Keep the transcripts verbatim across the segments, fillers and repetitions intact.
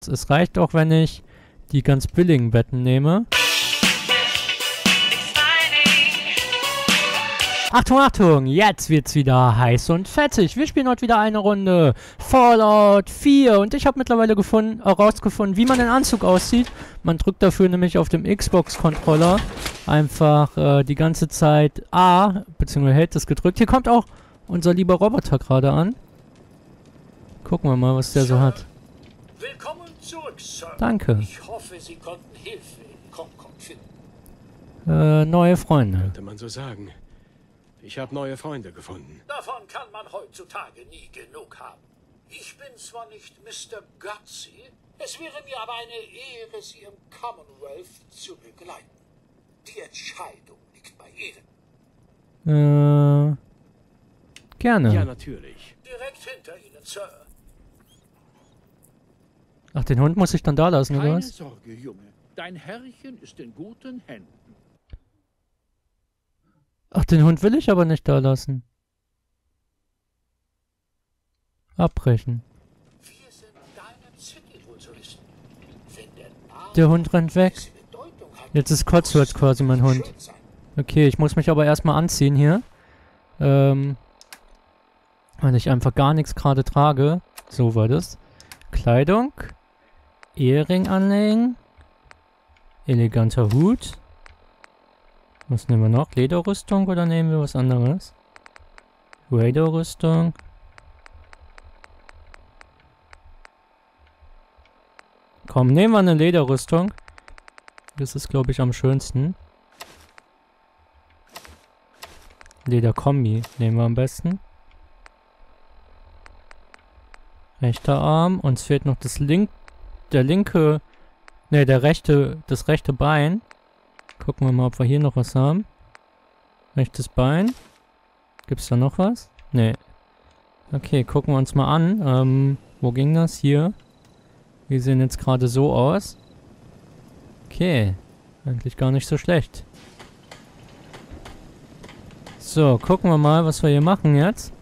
Es reicht auch, wenn ich die ganz billigen Betten nehme. Achtung, Achtung, jetzt wird's wieder heiß und fettig. Wir spielen heute wieder eine Runde Fallout vier und ich habe mittlerweile gefunden, herausgefunden, wie man den Anzug aussieht. Man drückt dafür nämlich auf dem Xbox-Controller einfach äh, die ganze Zeit A, beziehungsweise hält es gedrückt. Hier kommt auch unser lieber Roboter gerade an. Gucken wir mal, was der so hat. Willkommen zurück, Sir. Danke. Ich hoffe, Sie konnten Hilfe in Concord finden. Äh, neue Freunde. Könnte man so sagen. Ich habe neue Freunde gefunden. Davon kann man heutzutage nie genug haben. Ich bin zwar nicht Mister Gutsy, es wäre mir aber eine Ehre, Sie im Commonwealth zu begleiten. Die Entscheidung liegt bei Ihnen. Äh, gerne. Ja, natürlich. Direkt hinter Ihnen, Sir. Ach, den Hund muss ich dann da lassen, oder Keine was? Sorge, Junge. Dein Herrchen ist in guten Händen. Ach, den Hund will ich aber nicht da lassen. Abbrechen. Wir sind deinem City-Touristen. Wenn der Name Der Hund rennt weg. diese Bedeutung hat, Jetzt ist Cotsworth quasi mein Hund. schön sein. Okay, ich muss mich aber erstmal anziehen hier. Ähm, weil ich einfach gar nichts gerade trage. So war das. Kleidung. Ehering anlegen. Eleganter Hut. Was nehmen wir noch? Lederrüstung oder nehmen wir was anderes? Raider-Rüstung. Komm, nehmen wir eine Lederrüstung. Das ist, glaube ich, am schönsten. Lederkombi nehmen wir am besten. Rechter Arm. Uns fehlt noch das link... Der linke... Ne, der rechte... Das rechte Bein. Gucken wir mal, ob wir hier noch was haben. Rechtes Bein. Gibt's da noch was? Ne. Okay, gucken wir uns mal an. Ähm, wo ging das? Hier. Wir sehen jetzt gerade so aus. Okay. Eigentlich gar nicht so schlecht. So, gucken wir mal, was wir hier machen jetzt.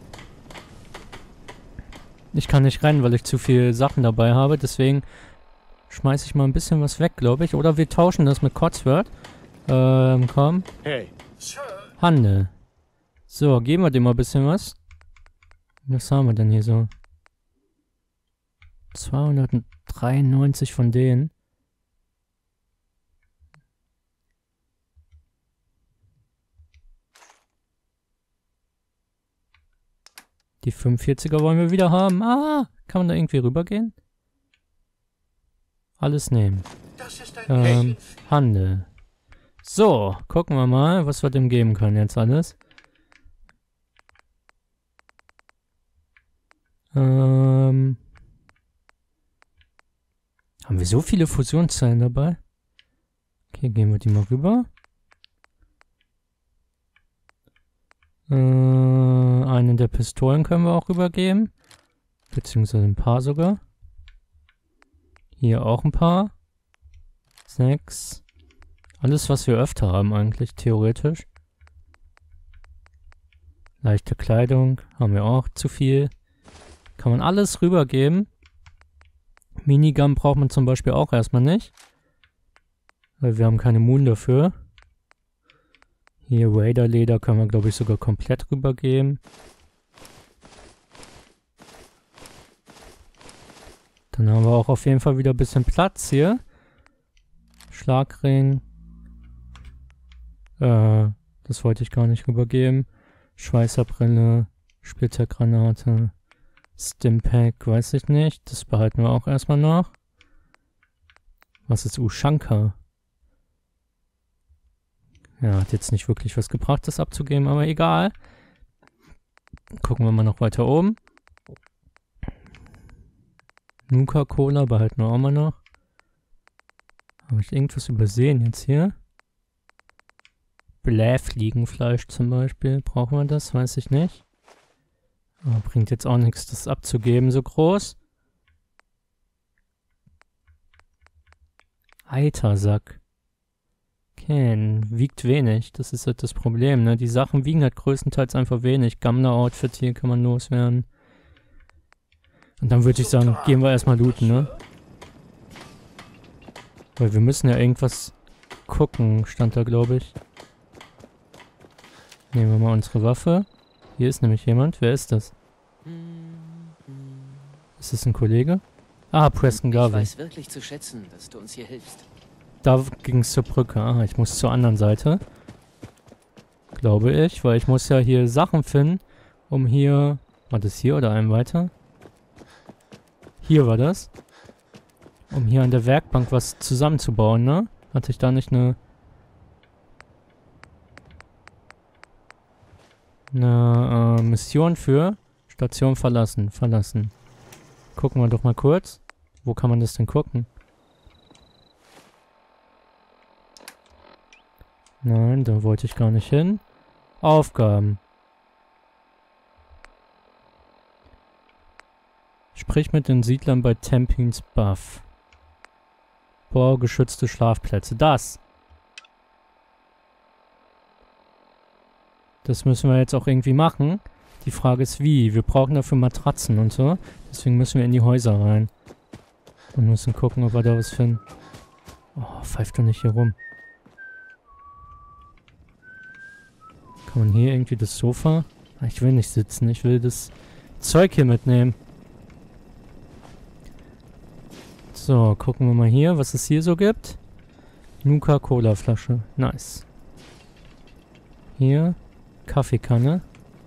Ich kann nicht rennen, weil ich zu viele Sachen dabei habe. Deswegen schmeiße ich mal ein bisschen was weg, glaube ich. Oder wir tauschen das mit Cotsworth. Ähm, komm. Hey. Sir, Handel. So, geben wir dem mal ein bisschen was. Was haben wir denn hier so? zweihundertdreiundneunzig von denen. Die fünfundvierziger wollen wir wieder haben. Ah, kann man da irgendwie rübergehen? Alles nehmen. das ist ein Ähm, Lächeln. Handel. So, gucken wir mal, was wir dem geben können jetzt alles. Ähm. Haben wir so viele Fusionszellen dabei? Okay, gehen wir die mal rüber. Äh, eine der Pistolen können wir auch rübergeben. Beziehungsweise ein paar sogar. Hier auch ein paar. Sechs. Alles, was wir öfter haben eigentlich, theoretisch. Leichte Kleidung haben wir auch zu viel. Kann man alles rübergeben. Minigun braucht man zum Beispiel auch erstmal nicht. Weil wir haben keine Moon dafür. Hier Raider-Leder können wir, glaube ich, sogar komplett rübergeben. Dann haben wir auch auf jeden Fall wieder ein bisschen Platz hier. Schlagring. Äh, das wollte ich gar nicht rübergeben. Schweißerbrille, Splittergranate, Stimpack, weiß ich nicht. Das behalten wir auch erstmal noch. Was ist Ushanka? Ja, hat jetzt nicht wirklich was gebracht, das abzugeben, aber egal. Gucken wir mal noch weiter oben. Nuka-Cola behalten wir auch mal noch. Habe ich irgendwas übersehen jetzt hier? Blähfliegenfleisch zum Beispiel. Brauchen wir das? Weiß ich nicht. Aber bringt jetzt auch nichts, das abzugeben, so groß. Eitersack. Okay, wiegt wenig. Das ist halt das Problem, ne? Die Sachen wiegen halt größtenteils einfach wenig. Gamma-Outfit hier kann man loswerden. Und dann würde ich sagen, gehen wir erstmal looten, ne? Weil wir müssen ja irgendwas gucken, stand da, glaube ich. Nehmen wir mal unsere Waffe. Hier ist nämlich jemand. Wer ist das? Ist das ein Kollege? Ah, Preston Garvey. Ich weiß wirklich zu schätzen, dass du uns hier hilfst. Da ging es zur Brücke. Ah, ich muss zur anderen Seite. Glaube ich, weil ich muss ja hier Sachen finden, um hier... War das hier oder einem weiter? Hier war das. Um hier an der Werkbank was zusammenzubauen, ne? Hatte ich da nicht eine... Eine äh, Mission für? Station verlassen, verlassen. Gucken wir doch mal kurz. Wo kann man das denn gucken? Nein, da wollte ich gar nicht hin. Aufgaben. Sprich mit den Siedlern bei Tampines Buff. Bau geschützte Schlafplätze. Das. Das müssen wir jetzt auch irgendwie machen. Die Frage ist wie. Wir brauchen dafür Matratzen und so. Deswegen müssen wir in die Häuser rein. Und müssen gucken, ob wir da was finden. Oh, pfeift doch nicht hier rum. Kann man hier irgendwie das Sofa? Ich will nicht sitzen. Ich will das Zeug hier mitnehmen. So, gucken wir mal hier, was es hier so gibt. Nuka-Cola-Flasche. Nice. Hier. Kaffeekanne.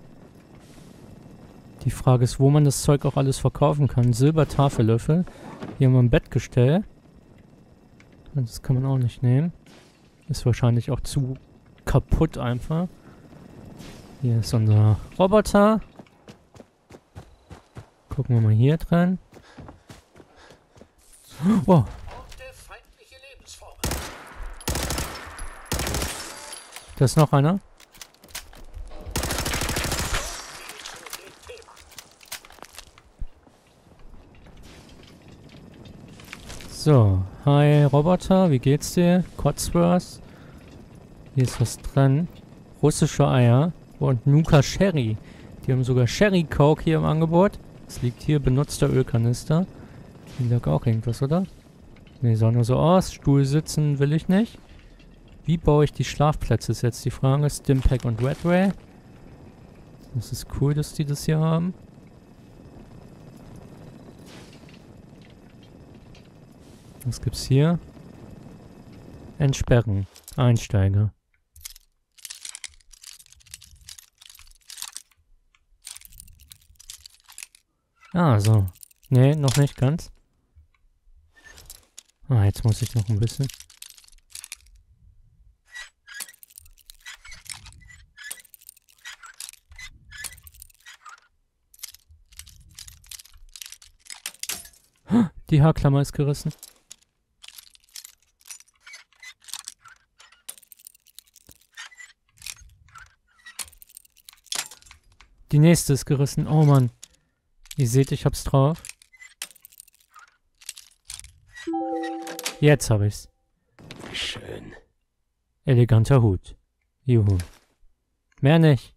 Die Frage ist, wo man das Zeug auch alles verkaufen kann. Silbertafellöffel. Hier haben wir ein Bettgestell. Das kann man auch nicht nehmen. Ist wahrscheinlich auch zu kaputt einfach. Hier ist unser Roboter. Gucken wir mal hier dran. Oh. Da ist noch einer. So, hi Roboter, wie geht's dir? Cotsworth. Hier ist was dran. Russische Eier und Nuka Sherry. Die haben sogar Sherry Coke hier im Angebot. Es liegt hier benutzter Ölkanister. Hier lag auch irgendwas, oder? Ne, sah nur so aus. Stuhl sitzen will ich nicht. Wie baue ich die Schlafplätze, ist jetzt die Frage. Stimpack und Redway. Das ist cool, dass die das hier haben. Was gibt's hier? Entsperren. Einsteiger. Ah, so. Nee, noch nicht ganz. Ah, jetzt muss ich noch ein bisschen. Die Haarklammer ist gerissen. Die nächste ist gerissen. Oh Mann. Ihr seht, ich hab's drauf. Jetzt hab ich's. Schön. Eleganter Hut. Juhu. Mehr nicht.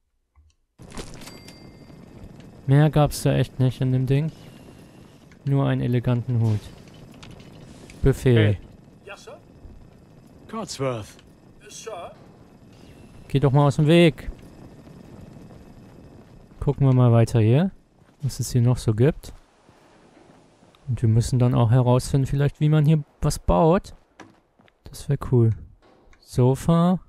Mehr gab's da echt nicht in dem Ding. Nur einen eleganten Hut. Befehl. Hey. Ja, Sir? Cotsworth. Sir? Geh doch mal aus dem Weg. Gucken wir mal weiter hier, was es hier noch so gibt. Und wir müssen dann auch herausfinden, vielleicht wie man hier was baut. Das wäre cool. Sofa.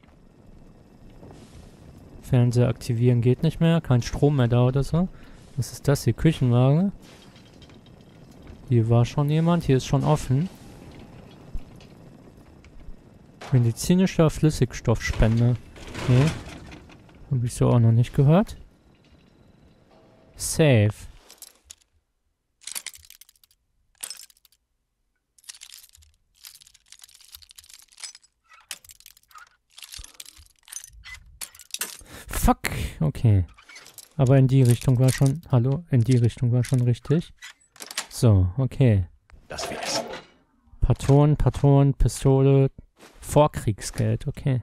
Fernseher aktivieren geht nicht mehr. Kein Strom mehr da oder so. Was ist das hier? Küchenwaage. Hier war schon jemand. Hier ist schon offen. Medizinischer Flüssigstoffspender. Okay. Habe ich so auch noch nicht gehört. Save. Fuck. Okay. Aber in die Richtung war schon... Hallo? In die Richtung war schon richtig. So, okay. Das wär's. Patronen, Patronen, Pistole. Vorkriegsgeld, okay.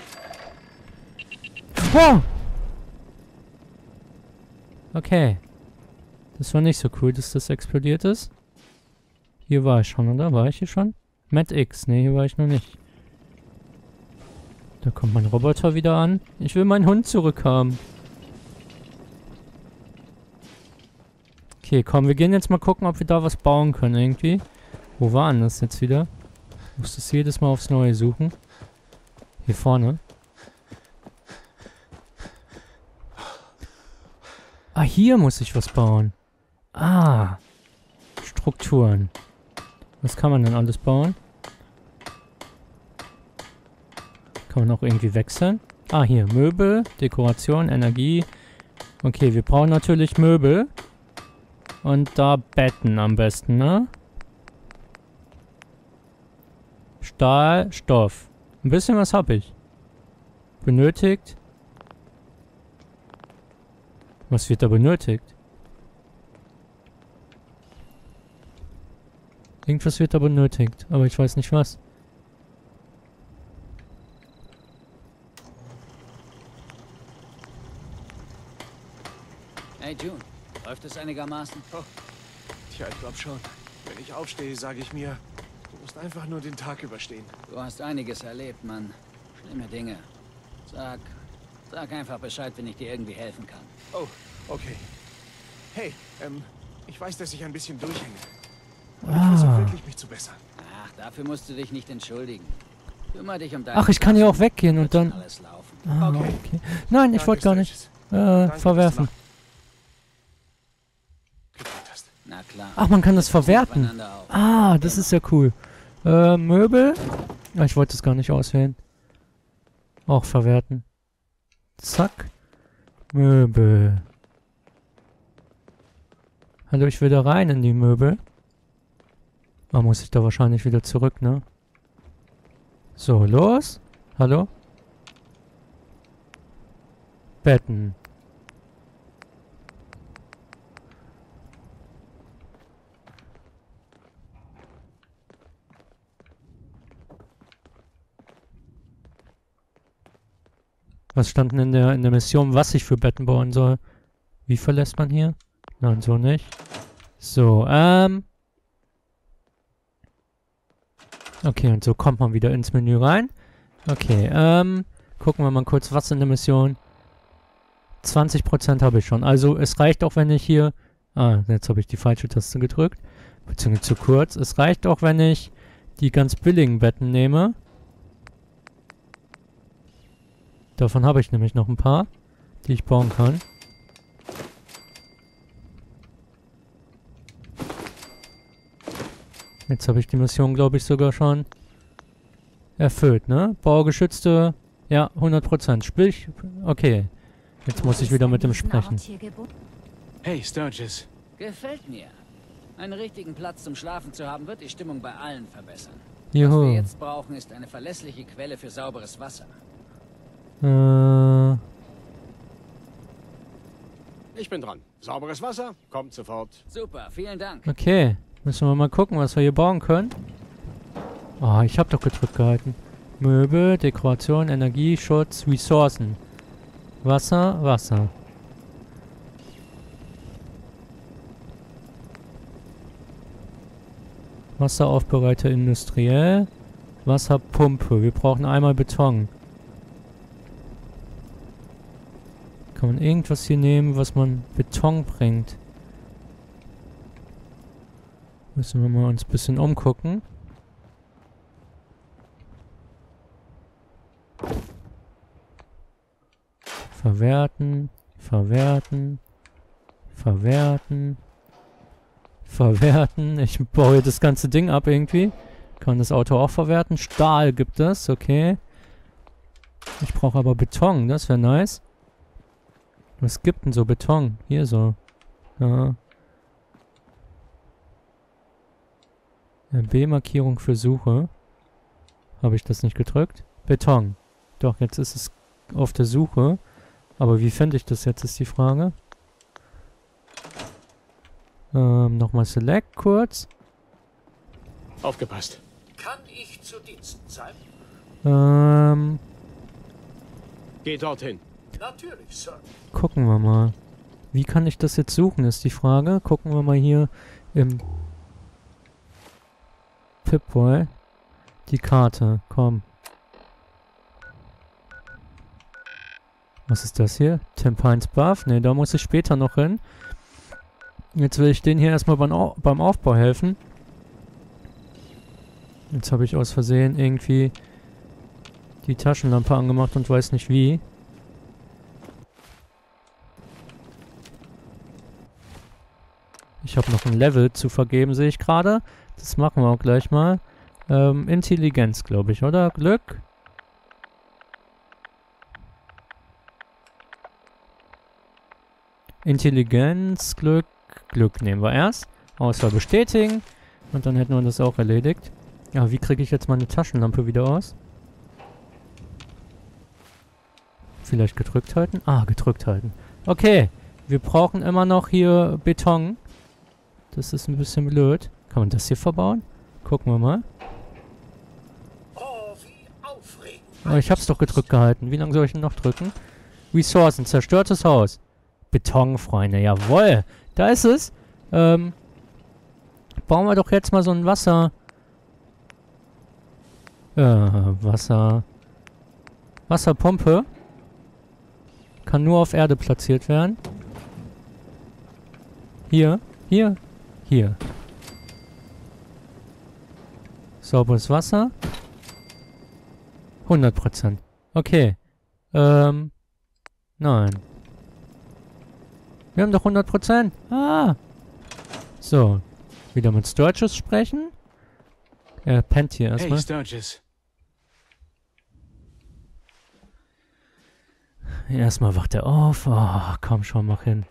Oh! Okay. Das war nicht so cool, dass das explodiert ist. Hier war ich schon, oder? War ich hier schon? Mad X. Ne, hier war ich noch nicht. Da kommt mein Roboter wieder an. Ich will meinen Hund zurückhaben. Okay, komm, wir gehen jetzt mal gucken, ob wir da was bauen können irgendwie. Wo war denn das jetzt wieder? Ich muss das jedes Mal aufs Neue suchen. Hier vorne. Ah, hier muss ich was bauen. Ah. Strukturen. Was kann man denn alles bauen? Kann man auch irgendwie wechseln? Ah, hier. Möbel, Dekoration, Energie. Okay, wir brauchen natürlich Möbel. Und da Betten am besten, ne? Stahl, Stoff. Ein bisschen was habe ich. Benötigt. Was wird da benötigt? Irgendwas wird da benötigt, aber ich weiß nicht was. Hey June, läuft es einigermaßen? Oh. Tja, ich glaub schon. Wenn ich aufstehe, sage ich mir, du musst einfach nur den Tag überstehen. Du hast einiges erlebt, Mann. Schlimme Dinge. Sag, sag einfach Bescheid, wenn ich dir irgendwie helfen kann. Oh, okay. Hey, ähm, ich weiß, dass ich ein bisschen durchhänge. Und Ah. ich versuche wirklich, mich zu bessern. Ach, dafür musst du dich nicht entschuldigen. Kümmere dich um deine Ach, ich kann hier auch weggehen und Wird schon dann... alles laufen. Ah, Okay. okay. Nein, ich Danke, wollte gar nicht Sturgis. äh, Danke, verwerfen. dass du nachgedacht hast. Na klar. Ach, man kann das verwerten. Aufeinander auf. Ah, das ist ja cool. Äh, Möbel? Ah, ich wollte es gar nicht auswählen. Auch verwerten. Zack. Möbel. Hallo, ich will da rein in die Möbel. Ah, muss ich da wahrscheinlich wieder zurück, ne? So, los. Hallo? Betten. Was stand denn in der, in der Mission, was ich für Betten bauen soll? Wie verlässt man hier? Nein, so nicht. So, ähm... Okay, und so kommt man wieder ins Menü rein. Okay, ähm... gucken wir mal kurz, was in der Mission... zwanzig Prozent habe ich schon. Also, es reicht auch, wenn ich hier... Ah, jetzt habe ich die falsche Taste gedrückt. Beziehungsweise zu kurz. Es reicht auch, wenn ich die ganz billigen Betten nehme. Davon habe ich nämlich noch ein paar, die ich bauen kann. Jetzt habe ich die Mission, glaube ich, sogar schon erfüllt, ne? Baugeschützte, ja, hundert Prozent. Sprich, okay. Jetzt muss ich wieder mit dem sprechen. Hey, Sturgis. Gefällt mir. Einen richtigen Platz zum Schlafen zu haben, wird die Stimmung bei allen verbessern. Was wir Juhu. jetzt brauchen, ist eine verlässliche Quelle für sauberes Wasser. Äh, Ich bin dran. Sauberes Wasser, kommt sofort. Super, vielen Dank. okay. Müssen wir mal gucken, was wir hier bauen können. Ah, ich habe doch gedrückt gehalten. Möbel, Dekoration, Energie, Schutz, Ressourcen. Wasser, Wasser. Wasseraufbereiter industriell. Wasserpumpe. Wir brauchen einmal Beton. Kann man irgendwas hier nehmen, was man Beton bringt? Müssen wir mal uns ein bisschen umgucken. Verwerten, verwerten, verwerten, verwerten. Ich baue das ganze Ding ab irgendwie. Kann das Auto auch verwerten. Stahl gibt es, okay. Ich brauche aber Beton, das wäre nice. Was gibt denn so Beton? Hier so. Ja. B-Markierung für Suche. Habe ich das nicht gedrückt? Beton. Doch, jetzt ist es auf der Suche. Aber wie finde ich das jetzt, ist die Frage. Ähm, nochmal Select kurz. Aufgepasst. Kann ich zu Diensten sein? Ähm, Geh dorthin. Natürlich, Sir. gucken wir mal. Wie kann ich das jetzt suchen, ist die Frage. Gucken wir mal hier im Pip-Boy. Die Karte, komm. Was ist das hier? Tim Pines Buff? Ne, da muss ich später noch hin. Jetzt will ich denen hier erstmal beim, Au beim Aufbau helfen. Jetzt habe ich aus Versehen irgendwie die Taschenlampe angemacht und weiß nicht wie. Ich habe noch ein Level zu vergeben, sehe ich gerade. Das machen wir auch gleich mal. Ähm, Intelligenz, glaube ich, oder? Glück? Intelligenz, Glück, Glück nehmen wir erst. Auswahl bestätigen. Und dann hätten wir das auch erledigt. Ja, wie kriege ich jetzt meine Taschenlampe wieder aus? Vielleicht gedrückt halten? Ah, gedrückt halten. Okay, wir brauchen immer noch hier Beton. Das ist ein bisschen blöd. Kann man das hier verbauen? Gucken wir mal. Oh, wie aufregend. Oh, ich hab's doch gedrückt gehalten. Wie lange soll ich denn noch drücken? Ressourcen, zerstörtes Haus. Beton, Freunde, jawohl. Da ist es. Ähm, bauen wir doch jetzt mal so ein Wasser... Äh, Wasser... Wasserpumpe. Kann nur auf Erde platziert werden. Hier, hier, hier. Sauberes Wasser. hundert Prozent. Okay. Ähm, nein. Wir haben doch hundert Prozent. Ah. So. Wieder mit Sturgis sprechen. Er pennt hier erstmal. Hey, Sturgis. Erstmal wacht er auf. Oh, komm schon, mach hin.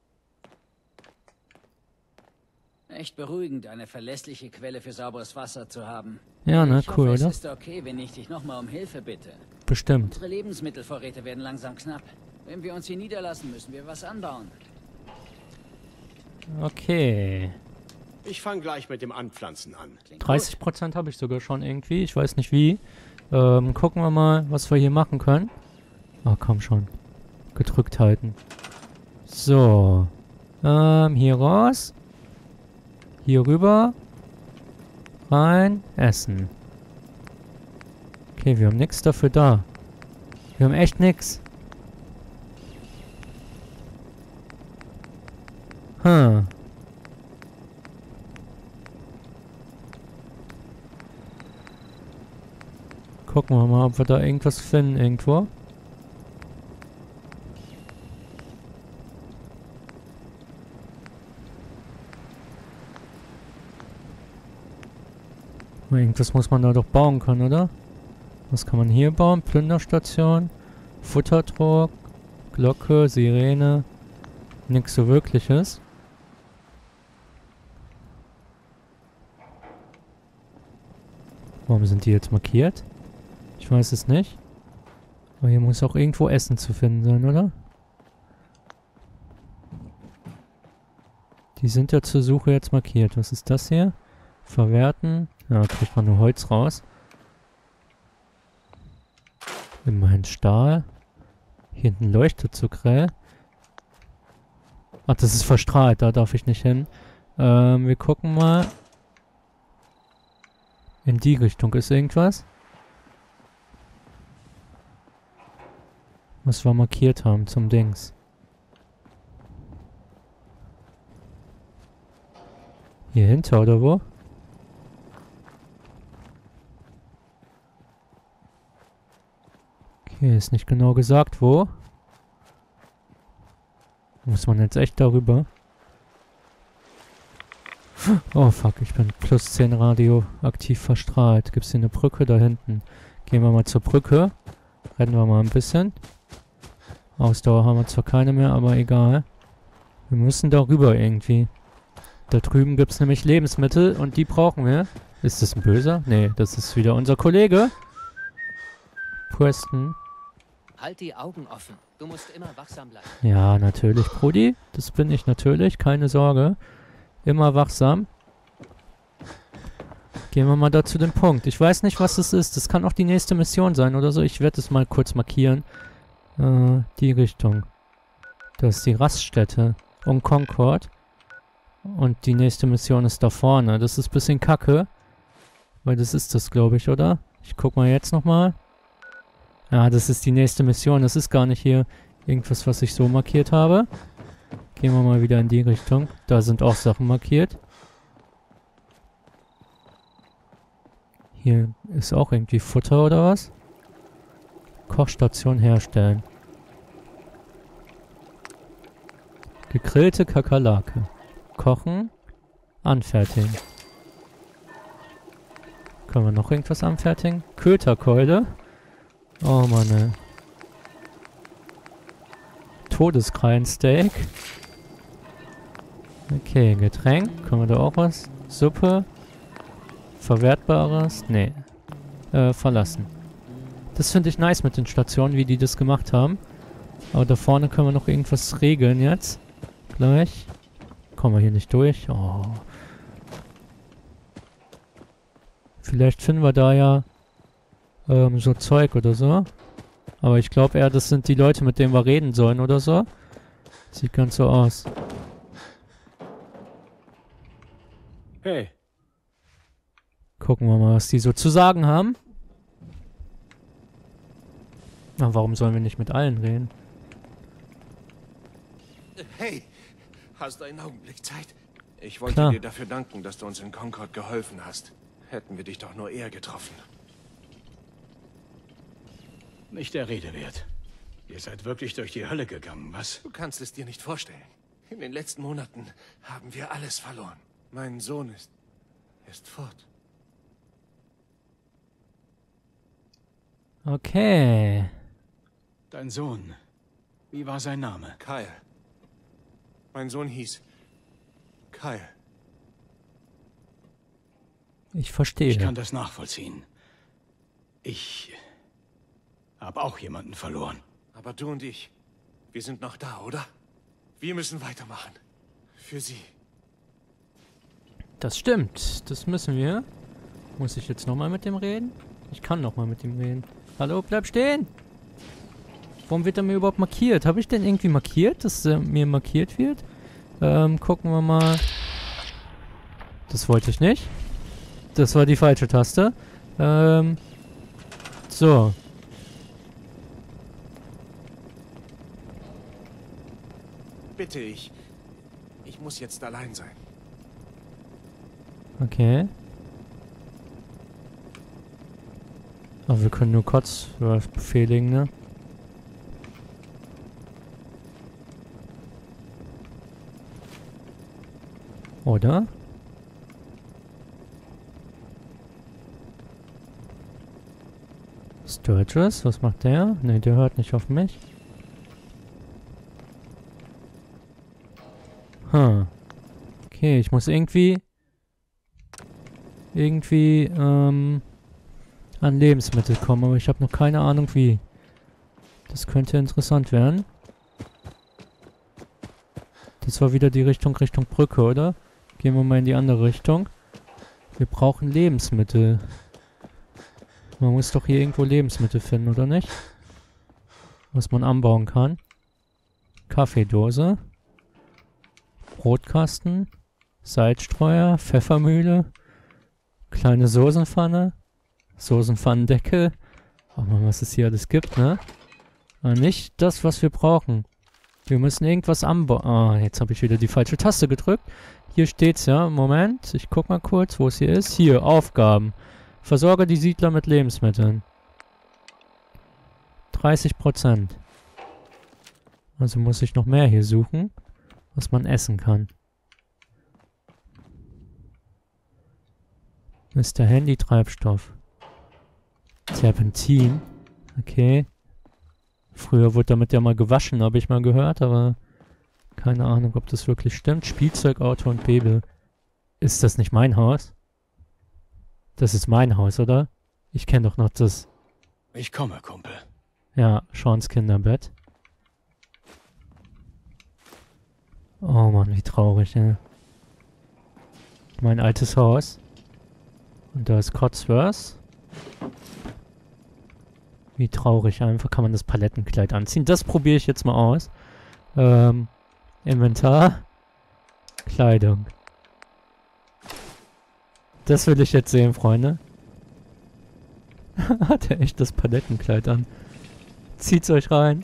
Echt beruhigend, eine verlässliche Quelle für sauberes Wasser zu haben. Ja, ne, ich cool, hoffe, oder? Es ist okay, wenn ich dich nochmal um Hilfe bitte. Bestimmt. Unsere Lebensmittelvorräte werden langsam knapp. Wenn wir uns hier niederlassen, müssen wir was anbauen. Okay. Ich fange gleich mit dem Anpflanzen an. Klingt dreißig Prozent habe ich sogar schon irgendwie. Ich weiß nicht wie. Ähm, gucken wir mal, was wir hier machen können. Ah, komm schon. Gedrückt halten. So. Ähm, hier raus. Hier rüber. Rein. Essen. Okay, wir haben nichts dafür da. Wir haben echt nichts. Hm. Gucken wir mal, ob wir da irgendwas finden irgendwo. Irgendwas muss man da doch bauen können, oder? Was kann man hier bauen? Plünderstation, Futterdruck, Glocke, Sirene. Nichts so Wirkliches. Warum sind die jetzt markiert? Ich weiß es nicht. Aber hier muss auch irgendwo Essen zu finden sein, oder? Die sind ja zur Suche jetzt markiert. Was ist das hier? Verwerten. Ja, kriegt man nur Holz raus. Immerhin Stahl. Hier hinten leuchtet so grell. Ach, das ist verstrahlt. Da darf ich nicht hin. Ähm, wir gucken mal. In die Richtung ist irgendwas. Was wir markiert haben zum Dings. Hier hinter oder wo? Okay, ist nicht genau gesagt wo. Muss man jetzt echt darüber? Oh fuck, ich bin plus zehn radioaktiv verstrahlt. Gibt es hier eine Brücke da hinten? Gehen wir mal zur Brücke. Rennen wir mal ein bisschen. Ausdauer haben wir zwar keine mehr, aber egal. Wir müssen darüber irgendwie. Da drüben gibt es nämlich Lebensmittel und die brauchen wir. Ist das ein Böser? Nee, das ist wieder unser Kollege. Preston. Halt die Augen offen. Du musst immer wachsam bleiben. Ja, natürlich, Brudi. Das bin ich natürlich, keine Sorge. Immer wachsam. Gehen wir mal da zu dem Punkt. Ich weiß nicht, was das ist. Das kann auch die nächste Mission sein oder so. Ich werde es mal kurz markieren. Äh, die Richtung. Das ist die Raststätte. Um Concord. Und die nächste Mission ist da vorne. Das ist ein bisschen kacke. Weil das ist das, glaube ich, oder? Ich guck mal jetzt nochmal. Ja, das ist die nächste Mission. Das ist gar nicht hier irgendwas, was ich so markiert habe. Gehen wir mal wieder in die Richtung. Da sind auch Sachen markiert. Hier ist auch irgendwie Futter oder was? Kochstation herstellen. Gegrillte Kakerlake. Kochen. Anfertigen. Können wir noch irgendwas anfertigen? Köterkeule. Oh Mann, ey. Todeskrallensteak. Okay, Getränk. Können wir da auch was? Suppe. Verwertbares? Nee. Äh, verlassen. Das finde ich nice mit den Stationen, wie die das gemacht haben. Aber da vorne können wir noch irgendwas regeln jetzt. Gleich. Kommen wir hier nicht durch. Oh. Vielleicht finden wir da ja ähm, so Zeug oder so. Aber ich glaube eher, das sind die Leute, mit denen wir reden sollen oder so. Sieht ganz so aus. Hey. Gucken wir mal, was die so zu sagen haben. Na, warum sollen wir nicht mit allen reden? Hey, hast du einen Augenblick Zeit? Ich wollte Klar. dir dafür danken, dass du uns in Concord geholfen hast. Hätten wir dich doch nur eher getroffen. Nicht der Rede wert. Ihr seid wirklich durch die Hölle gegangen, was? Du kannst es dir nicht vorstellen. In den letzten Monaten haben wir alles verloren. Mein Sohn ist... ist fort. Okay. Dein Sohn. Wie war sein Name? Kyle. Mein Sohn hieß... Kyle. Ich verstehe. Ich kann das nachvollziehen. Ich habe auch jemanden verloren. Aber du und ich, wir sind noch da, oder? Wir müssen weitermachen. Für sie. Das stimmt. Das müssen wir. Muss ich jetzt nochmal mit dem reden? Ich kann nochmal mit ihm reden. Hallo, bleib stehen! Warum wird er mir überhaupt markiert? Habe ich denn irgendwie markiert, dass er mir markiert wird? Ähm, gucken wir mal. Das wollte ich nicht. Das war die falsche Taste. Ähm. So. Bitte, ich... Ich muss jetzt allein sein. Okay. Aber wir können nur kurz was befehligen, ne? Oder? Sturgis, was macht der? Ne, der hört nicht auf mich. Hm. Okay, ich muss irgendwie... Irgendwie, ähm... an Lebensmittel kommen, aber ich habe noch keine Ahnung wie. Das könnte interessant werden. Das war wieder die Richtung Richtung Brücke, oder? Gehen wir mal in die andere Richtung. Wir brauchen Lebensmittel. Man muss doch hier irgendwo Lebensmittel finden, oder nicht? Was man anbauen kann. Kaffeedose. Brotkasten. Salzstreuer. Pfeffermühle. Kleine Soßenpfanne. Soßenpfannendeckel. Oh Mann, was es hier alles gibt, ne? Aber nicht das, was wir brauchen. Wir müssen irgendwas anbauen. Ah, jetzt habe ich wieder die falsche Taste gedrückt. Hier steht's ja. Moment, ich guck mal kurz, wo es hier ist. Hier, Aufgaben. Versorge die Siedler mit Lebensmitteln. dreißig Prozent. Also muss ich noch mehr hier suchen, was man essen kann. Mister Handy, Treibstoff. Terpentin. Okay. Früher wurde damit ja mal gewaschen, habe ich mal gehört, aber keine Ahnung, ob das wirklich stimmt. Spielzeugauto und Baby. Ist das nicht mein Haus? Das ist mein Haus, oder? Ich kenne doch noch das... Ich komme, Kumpel. Ja, Seans Kinderbett. Oh Mann, wie traurig, ey. Mein altes Haus. Und da ist Cotsworth. Wie traurig einfach. Kann man das Palettenkleid anziehen? Das probiere ich jetzt mal aus. Ähm, Inventar. Kleidung. Das will ich jetzt sehen, Freunde. Hat er echt das Palettenkleid an. Zieht's euch rein.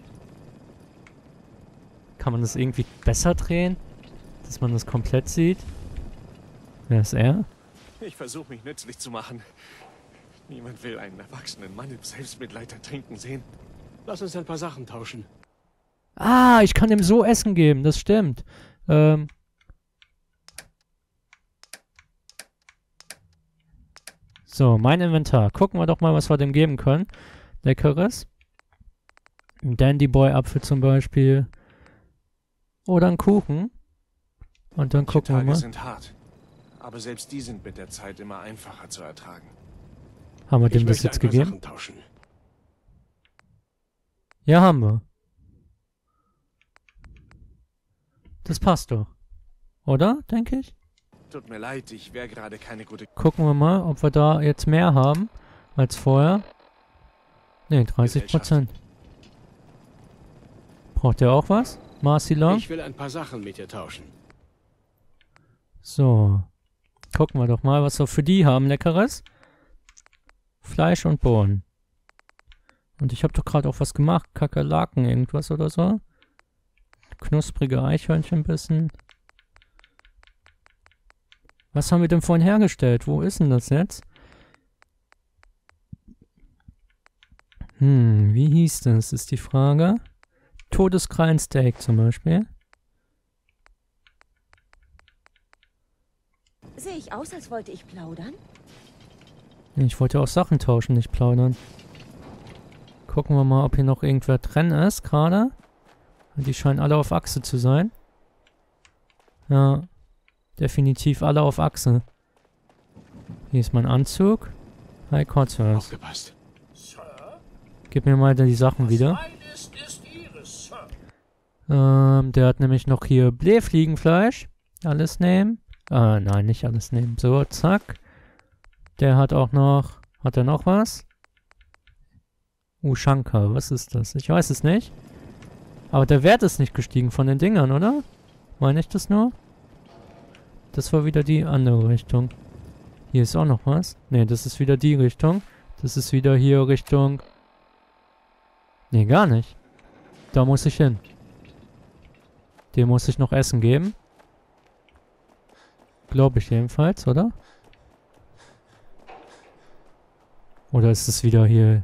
Kann man das irgendwie besser drehen? Dass man das komplett sieht? Wer ist er? Ich versuche mich nützlich zu machen. Niemand will einen erwachsenen Mann im Selbstmitleid ertrinken sehen. Lass uns ein paar Sachen tauschen. Ah, ich kann ihm so Essen geben, das stimmt. Ähm. So, mein Inventar. Gucken wir doch mal, was wir dem geben können. Leckeres. Ein Dandy-Boy-Apfel zum Beispiel. Oder ein Kuchen. Und dann gucken wir Tage mal. sind hart, aber selbst die sind mit der Zeit immer einfacher zu ertragen. Haben wir Ich dem das möchte jetzt ein paar gegeben? Sachen tauschen. Ja, haben wir. Das passt doch. Oder? Denke ich. Tut mir leid, ich wäre gerade keine gute... Gucken wir mal, ob wir da jetzt mehr haben als vorher. Ne, dreißig Prozent. Braucht der auch was? Marcy Long? Ich will ein paar Sachen mit dir tauschen. So. Gucken wir doch mal, was wir für die haben. Leckeres. Fleisch und Bohnen. Und ich habe doch gerade auch was gemacht. Kakerlaken, irgendwas oder so. Knusprige Eichhörnchen ein bisschen. Was haben wir denn vorhin hergestellt? Wo ist denn das jetzt? Hm, wie hieß das? Ist die Frage. Todeskrallensteak zum Beispiel. Sehe ich aus, als wollte ich plaudern? Ich wollte auch Sachen tauschen, nicht plaudern. Gucken wir mal, ob hier noch irgendwer drin ist gerade. Die scheinen alle auf Achse zu sein. Ja, definitiv alle auf Achse. Hier ist mein Anzug. Hi, Cotsworth. Aufgepasst. Sir, Gib mir mal die Sachen was wieder. mein ist, ist Ihres, Sir. Ähm, der hat nämlich noch hier Blähfliegenfleisch. Alles nehmen. Ah, nein, nicht alles nehmen. So, zack. Der hat auch noch... Hat er noch was? Ushanka, was ist das? Ich weiß es nicht. Aber der Wert ist nicht gestiegen von den Dingern, oder? Meine ich das nur? Das war wieder die andere Richtung. Hier ist auch noch was. Ne, das ist wieder die Richtung. Das ist wieder hier Richtung... Ne, gar nicht. Da muss ich hin. Dem muss ich noch Essen geben. Glaube ich jedenfalls, oder? Oder ist es wieder hier...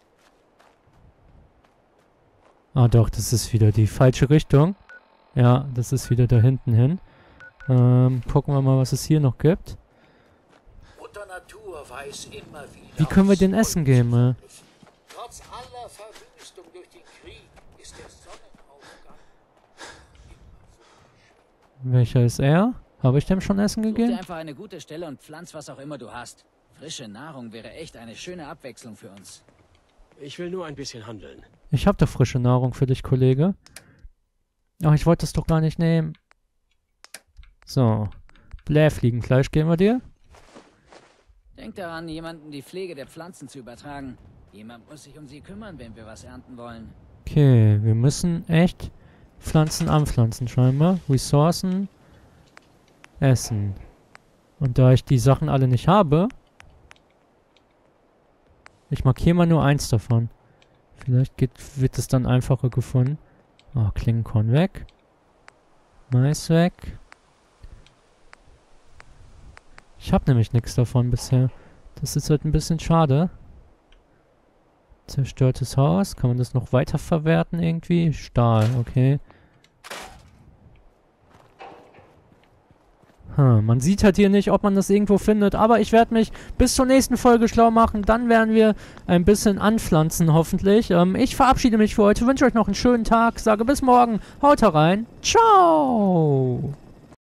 Ah doch, das ist wieder die falsche Richtung. Ja, das ist wieder da hinten hin. Ähm, gucken wir mal, was es hier noch gibt. Mutter Natur weiß immer wieder. Wie können wir aufs den Neue Essen geben, äh? zuzugreifen. Trotz aller Verwüstung durch den Krieg ist der Sonnenaufgang immer Welcher ist er? Habe ich dem schon Essen Such dir gegeben? einfach eine gute Stelle und pflanz was auch immer du hast. Frische Nahrung wäre echt eine schöne Abwechslung für uns. Ich will nur ein bisschen handeln. Ich habe doch frische Nahrung für dich, Kollege. Ach, ich wollte es doch gar nicht nehmen. So. Blähfliegenfleisch geben wir dir. Denk daran, jemanden die Pflege der Pflanzen zu übertragen. Jemand muss sich um sie kümmern, wenn wir was ernten wollen. Okay, wir müssen echt Pflanzen anpflanzen scheinbar. Ressourcen. Essen. Und da ich die Sachen alle nicht habe... Ich markiere mal nur eins davon. Vielleicht geht, wird es dann einfacher gefunden. Oh, Klingenkorn weg. Mais weg. Ich habe nämlich nichts davon bisher. Das ist halt ein bisschen schade. Zerstörtes Haus. Kann man das noch weiterverwerten irgendwie? Stahl, okay. Hm, man sieht halt hier nicht, ob man das irgendwo findet, aber ich werde mich bis zur nächsten Folge schlau machen. Dann werden wir ein bisschen anpflanzen, hoffentlich. Ähm, ich verabschiede mich für heute, wünsche euch noch einen schönen Tag, sage bis morgen, haut rein, ciao!